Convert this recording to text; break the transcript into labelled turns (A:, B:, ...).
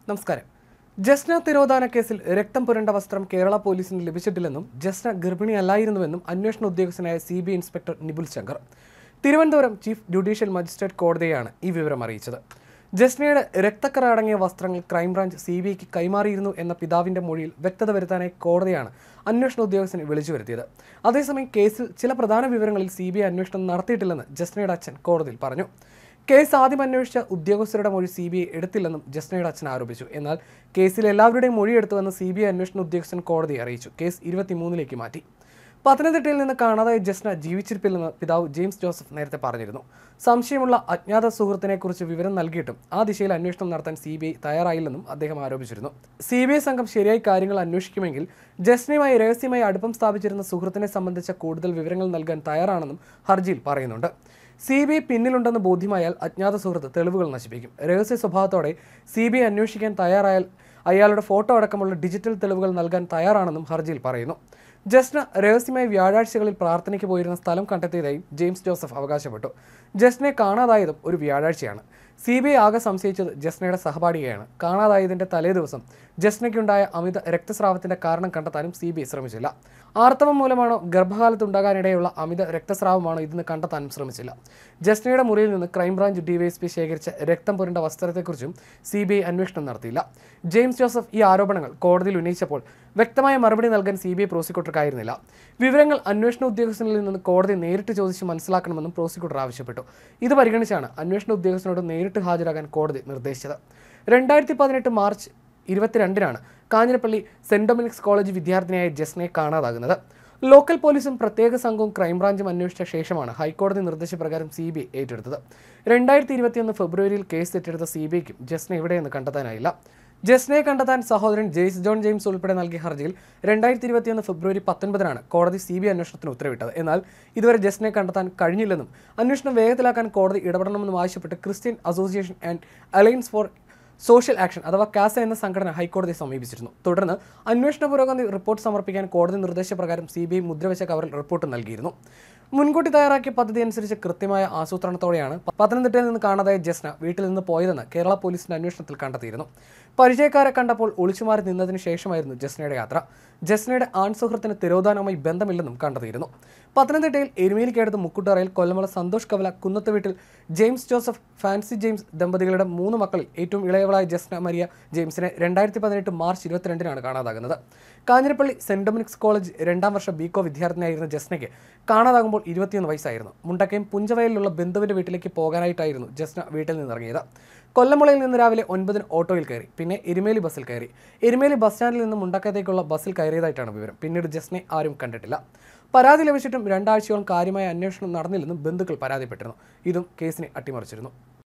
A: നമസ്കാരം. ജസ്ന തിരോധാന കേസിൽ രക്തം പുരണ്ട വസ്ത്രം കേരള പോലീസിന് ലഭിച്ചിട്ടില്ലെന്നും ജസ്ന ഗർഭിണിയല്ലായിരുന്നുവെന്നും അന്വേഷണ ഉദ്യോഗസ്ഥനായ CBI inspector Nibul Shankar Thiruvananthapuram chief judicial magistrate കോടതിയാണ് ഈ വിവരം അറിയിച്ചത്. ജസ്നയുടെ രക്തക്കറ അടങ്ങിയ വസ്ത്രങ്ങൾ ക്രൈംബ്രാഞ്ച് CBIക്ക് കൈമാറിയിരുന്നു എന്ന പിതാവിന്റെ മൊഴിയിൽ വ്യക്തത വരുത്താനായി കോടതിയാണ് അന്വേഷണ ഉദ്യോഗസ്ഥനെ വിളിച്ചു വരുത്തിയത്. അതേസമയം കേസിൽ ചില പ്രധാന വിവരങ്ങളിൽ CBI അന്വേഷണം നടത്തിയിട്ടില്ലെന്ന് ജസ്നയുടെ അച്ഛൻ കോടതിയിൽ പറഞ്ഞു. കേസ് ആദ്യം അന്വേഷിച്ച ഉദ്യോഗസ്ഥരുടെ മൊഴി CBI എടുത്തില്ലെന്നും ജസ്നയുടെ അച്ഛൻ ആരോപിച്ചു. എന്നാൽ കേസിൽ എല്ലാവരുടെയും മൊഴി എടുത്തുവെന്ന് CBI അന്വേഷണ ഉദ്യോഗസ്ഥൻ കോടതിയെ അറിയിച്ചു. കേസ് 23-ലേക്ക് മാറ്റി. പത്തനംതിട്ടയിൽ നിന്ന് കാണാതായ ജസ്ന ജീവിച്ചിരിപ്പില്ലെന്ന് പിതാവ് ജെയിംസ് ജോസഫ് നേരത്തെ പറഞ്ഞിരുന്നു. സംശയമുള്ള അജ്ഞാത സുഹൃത്തിനെക്കുറിച്ച് വിവരം നൽകിയിട്ടും ആ ദിശയിൽ അന്വേഷണം നടത്താൻ CBI തയ്യാറായില്ലെന്നും അദ്ദേഹം ആരോപിച്ചിരുന്നു. CBI സംഘം ശരിയായി കാര്യങ്ങൾ അന്വേഷിക്കുമെങ്കിൽ ജസ്നയുമായി രഹസ്യമായി അടുപ്പം സ്ഥാപിച്ചിരുന്ന സുഹൃത്തിനെ സംബന്ധിച്ച കൂടുതൽ വിവരങ്ങൾ നൽകാൻ തയ്യാറാണെന്നും ഹർജിയിൽ പറയുന്നുണ്ട്. CBI പിന്നിലുണ്ടെന്ന് ബോധ്യമായാൽ അജ്ഞാത സുഹൃത്ത് തെളിവുകൾ നശിപ്പിക്കും. രഹസ്യ സ്വഭാവത്തോടെ CBI അന്വേഷിക്കാൻ തയ്യാറായാൽ അയാളുടെ ഫോട്ടോ അടക്കമുള്ള ഡിജിറ്റൽ തെളിവുകൾ നൽകാൻ തയ്യാറാണെന്നും ഹർജിയിൽ പറയുന്നു. ജസ്ന രഹസ്യമായി വ്യാഴാഴ്ചകളിൽ പ്രാർത്ഥനയ്ക്ക് പോയിരുന്ന സ്ഥലം കണ്ടെത്തിയതായും ജെയിംസ് ജോസഫ് അവകാശപ്പെട്ടു. ജസ്നയെ കാണാതായതും ഒരു വ്യാഴാഴ്ചയാണ്. CBI ആകെ സംശയിച്ചത് ജസ്നയുടെ സഹപാഠിയെയാണ്. കാണാതായതിൻ്റെ തലേദിവസം ജസ്നയ്ക്കുണ്ടായ അമിത രക്തസ്രാവത്തിൻ്റെ കാരണം കണ്ടെത്താനും CBI ശ്രമിച്ചില്ല. ആർത്തവം മൂലമാണോ ഗർഭകാലത്തുണ്ടാകാനിടയുള്ള അമിത രക്തസ്രാവമാണോ ഇതെന്ന് കണ്ടെത്താനും ശ്രമിച്ചില്ല. ജസ്നയുടെ മുറിയിൽ നിന്ന് ക്രൈംബ്രാഞ്ച് DYSP ശേഖരിച്ച രക്തം പുരണ്ട വസ്ത്രത്തെക്കുറിച്ചും CBI അന്വേഷണം നടത്തിയില്ല. ജെയിംസ് ജോസഫ് ഈ ആരോപണങ്ങൾ കോടതിയിൽ ഉന്നയിച്ചപ്പോൾ വ്യക്തമായ മറുപടി നൽകാൻ CBI പ്രോസിക്യൂട്ടർക്കായിരുന്നില്ല. വിവരങ്ങൾ അന്വേഷണ ഉദ്യോഗസ്ഥനിൽ നിന്ന് കോടതി നേരിട്ട് ചോദിച്ച് മനസ്സിലാക്കണമെന്നും പ്രോസിക്യൂട്ടർ ആവശ്യപ്പെട്ടു. ഇത് പരിഗണിച്ചാണ് അന്വേഷണ ഉദ്യോഗസ്ഥനോട് നേരിട്ട് ഹാജരാകാൻ കോടതി നിർദ്ദേശിച്ചത്. 2018 മാർച്ച് 22-നാണ് കാഞ്ഞിരപ്പള്ളി സെന്റ് ഡൊമിനിക്സ് കോളേജ് വിദ്യാർത്ഥിനിയായ ജസ്നയെ കാണാതാകുന്നത്. ലോക്കൽ പോലീസും പ്രത്യേക സംഘവും ക്രൈംബ്രാഞ്ചും അന്വേഷിച്ച ശേഷമാണ് ഹൈക്കോടതി നിർദ്ദേശപ്രകാരം CBI ഏറ്റെടുത്തത്. 2021 ഫെബ്രുവരിയിൽ കേസ് ഏറ്റെടുത്ത CBIക്കും ജസ്ന എവിടെയെന്ന് കണ്ടെത്താനായില്ല. ജസ്നയെ കണ്ടെത്താൻ സഹോദരൻ ജെയ്സ് ജോൺ ജെയിംസ് ഉൾപ്പെടെ നൽകിയ ഹർജിയിൽ 2021 ഫെബ്രുവരി 19-നാണ് കോടതി CBI അന്വേഷണത്തിന് ഉത്തരവിട്ടത്. എന്നാൽ ഇതുവരെ ജസ്നയെ കണ്ടെത്താൻ കഴിഞ്ഞില്ലെന്നും അന്വേഷണം വേഗത്തിലാക്കാൻ കോടതി ഇടപെടണമെന്നും ആവശ്യപ്പെട്ട് Christian association and alliance for social action അഥവാ കാസ എന്ന സംഘടന ഹൈക്കോടതിയെ സമീപിച്ചിരുന്നു. തുടർന്ന് അന്വേഷണ പുരോഗതി റിപ്പോർട്ട് സമർപ്പിക്കാൻ കോടതി നിർദ്ദേശപ്രകാരം CBI മുദ്രവെച്ച കവറിൽ റിപ്പോർട്ട് നൽകിയിരുന്നു. മുൻകൂട്ടി തയ്യാറാക്കിയ പദ്ധതി അനുസരിച്ച് കൃത്യമായ ആസൂത്രണത്തോടെയാണ് പത്തനംതിട്ടയിൽ നിന്ന് കാണാതായ ജസ്ന വീട്ടിൽ നിന്ന് പോയതെന്ന് കേരള പോലീസിന്റെ അന്വേഷണത്തിൽ കണ്ടെത്തിയിരുന്നു. പരിചയക്കാരെ കണ്ടപ്പോൾ ഒളിച്ചുമാറി നിന്നതിന് ശേഷമായിരുന്നു ജസ്നയുടെ യാത്ര. ജസ്നയുടെ ആൺ സുഹൃത്തിന് തിരോധാനവുമായി ബന്ധമില്ലെന്നും കണ്ടെത്തിയിരുന്നു. പത്തനംതിട്ടയിൽ എരുമേലിക്കടുത്ത് മുക്കുട്ടറയിൽ കൊല്ലമുള സന്തോഷ് കവല കുന്നത്ത് വീട്ടിൽ ജെയിംസ് ജോസഫ് ഫാൻസി ജെയിംസ് ദമ്പതികളുടെ 3 മക്കളിൽ ഏറ്റവും ഇളയവളായ ജസ്ന മരിയ ജെയിംസിനെ 2018 മാർച്ച് 22-നാണ് കാണാതാകുന്നത്. കാഞ്ഞിരപ്പള്ളി സെന്റ് ഡൊമിനിക്സ് കോളേജ് 2ാം വർഷ BCom വിദ്യാർത്ഥിനിയായിരുന്ന ജസ്നയ്ക്ക് കാണാതാകുമ്പോൾ 21 വയസ്സായിരുന്നു. മുണ്ടക്കയം പുഞ്ചവയലിലുള്ള ബന്ധുവിന്റെ വീട്ടിലേക്ക് പോകാനായിട്ടായിരുന്നു ജസ്ന വീട്ടിൽ നിന്നിറങ്ങിയത്. കൊല്ലമുളയിൽ നിന്ന് രാവിലെ 9-ന് ഓട്ടോയിൽ കയറി. പിന്നെ എരുമേലി ബസ്സിൽ കയറി. എരുമേലി ബസ് സ്റ്റാൻഡിൽ നിന്ന് മുണ്ടക്കയത്തേക്കുള്ള ബസ്സിൽ കയറിയതായിട്ടാണ് വിവരം. പിന്നീട് ജസ്നയെ ആരും കണ്ടിട്ടില്ല. പരാതി ലഭിച്ചിട്ടും 2 ആഴ്ചയോളം കാര്യമായ അന്വേഷണം നടന്നില്ലെന്നും ബന്ധുക്കൾ പരാതിപ്പെട്ടിരുന്നു. ഇതും കേസിനെ അട്ടിമറിച്ചിരുന്നു.